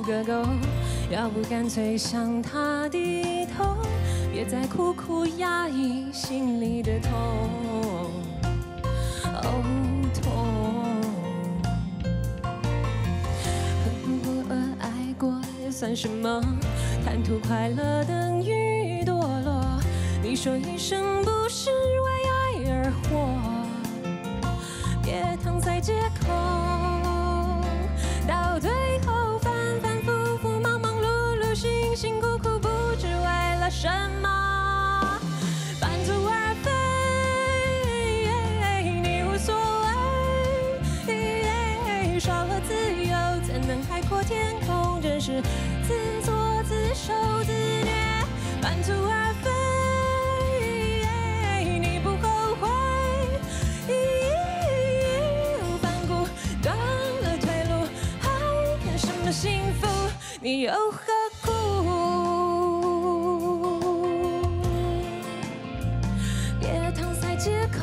个够，要不干脆向他低头，别再苦苦压抑心里的痛，哦痛。偶尔爱过也算什么？贪图快乐等于堕落。你说一生不是为爱而活，别搪塞借口，到最后反反复复、忙忙碌碌、辛辛苦苦，不知为了什么，半途而废。你无所谓，少了自由，怎能海阔天空？真是自作自受自虐，半途而废。幸福，你又何苦？别搪塞借口，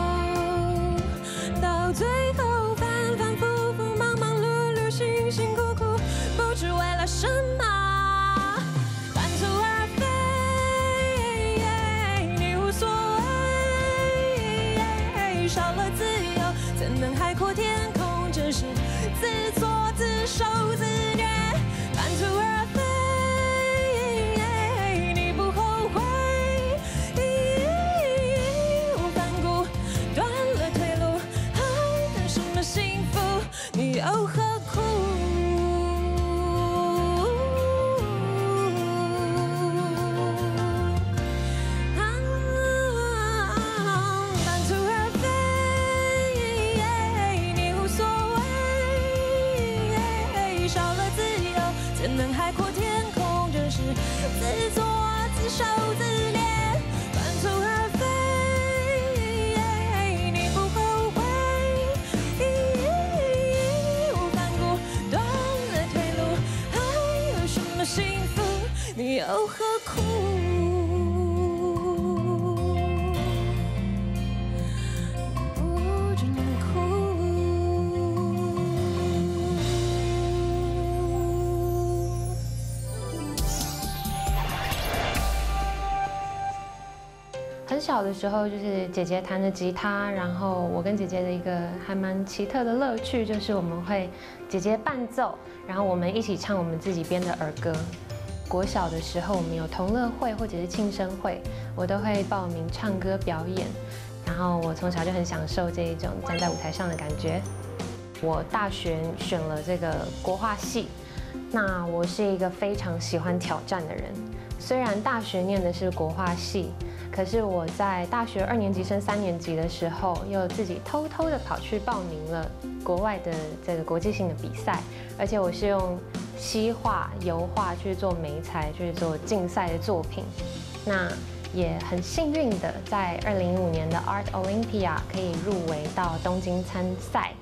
到最后反反复复、忙忙碌碌、辛辛苦苦，不知为了什么，半途而废。你无所谓，少了自由，怎能海阔天空？真是自作自受自虐，半途而废。你不后悔，反骨断了退路，还等什么幸福？你又何苦？怎能海阔天空？真是自作自受自虐，半途而废。你不后悔，反骨断了退路，还有什么幸福？你又何苦？ 很小的时候，就是姐姐弹着吉他，然后我跟姐姐的一个还蛮奇特的乐趣，就是我们会姐姐伴奏，然后我们一起唱我们自己编的儿歌。国小的时候，我们有同乐会或者是庆生会，我都会报名唱歌表演。然后我从小就很享受这一种站在舞台上的感觉。我大学选了这个国画系，那我是一个非常喜欢挑战的人。虽然大学念的是国画系，可是我在大学2年级升3年级的时候，又自己偷偷的跑去报名了国外的这个国际性的比赛，而且我是用西画、油画去做媒材，去做竞赛的作品。那也很幸运的，在2015年的 Art Olympia 可以入围到东京参赛。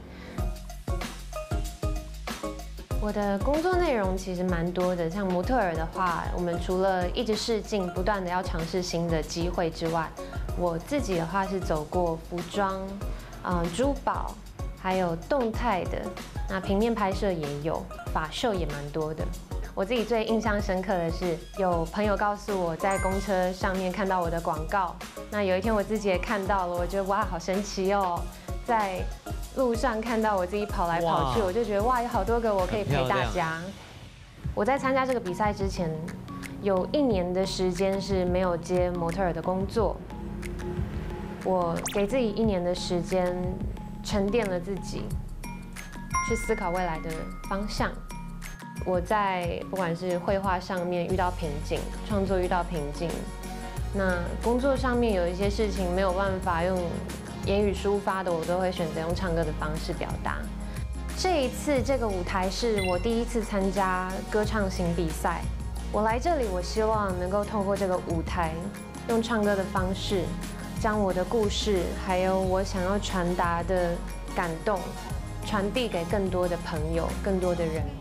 我的工作内容其实蛮多的，像模特儿的话，我们除了一直试镜，不断的要尝试新的机会之外，我自己的话是走过服装、珠宝，还有动态的，那平面拍摄也有，法秀也蛮多的。我自己最印象深刻的是，有朋友告诉我在公车上面看到我的广告，那有一天我自己也看到了，我觉得哇，好神奇哦，在路上看到我自己跑来跑去，我就觉得哇，有好多个我可以陪大家。我在参加这个比赛之前，有1年的时间是没有接模特儿的工作。我给自己1年的时间，沉淀了自己，去思考未来的方向。我在不管是绘画上面遇到瓶颈，创作遇到瓶颈，那工作上面有一些事情没有办法用言语抒发的，我都会选择用唱歌的方式表达。这一次这个舞台是我第1次参加歌唱型比赛，我来这里，我希望能够透过这个舞台，用唱歌的方式，将我的故事还有我想要传达的感动，传递给更多的朋友，更多的人。